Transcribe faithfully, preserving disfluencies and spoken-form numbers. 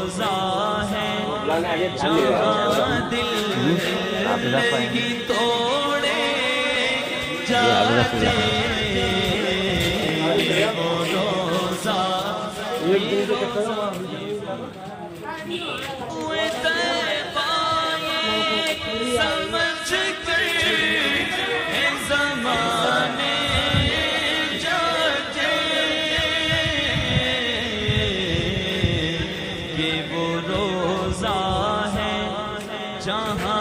रोजा है जहाँ दिल की तोड़े जाते वो रोजा समझ कर ज़माने जाते कि वो रोज़ा है जहाँ